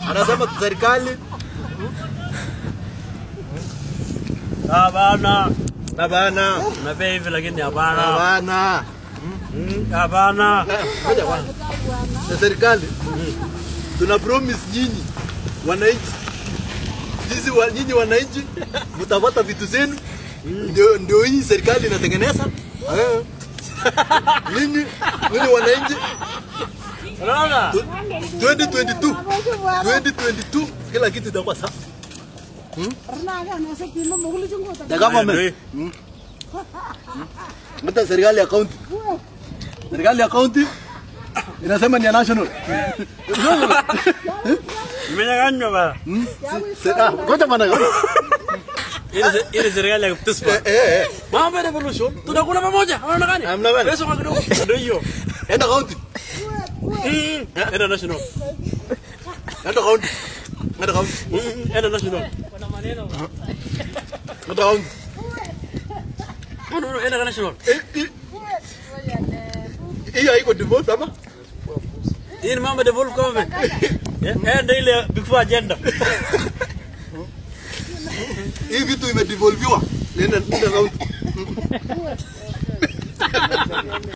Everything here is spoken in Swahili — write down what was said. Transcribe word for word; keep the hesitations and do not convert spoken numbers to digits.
Anasema serikali. Hapana. Hapana. Unapea hivi lakini hapana. Hapana. Hapana. Ngoja kwanza. Na serikali tuna promise nyinyi wananchi. Sisi wa, nyinyi wananchi mtapata vitu zenu. Ndio ndio hii serikali inatengeneza. Eh. Nyinyi nyinyi wananchi. Unaona? twenty twenty-two twenty twenty-two kila kitu itakuwa sawa. Hmm? Na kama mimi. Mta serikali ya county. Serikali ya county inasema ni ya national. Nimenyang'anywa bana. Sasa ngoja bana. Ile ile serikali ya kutispa. Eh eh. Mambo ya revolution. Tunakula pamoja. Unaona gani? Hamna gani? Pesa kwa kidogo. Ndio hiyo. Enda county. Enda national. Enda county. Enda county. Enda national. Kuna maneno. Enda county. No no enda national. Hii haiko devolve ama? Hii ni mambo devolve government. Enda ile before agenda. Hii vitu imedevolviwa. Nenda nenda county.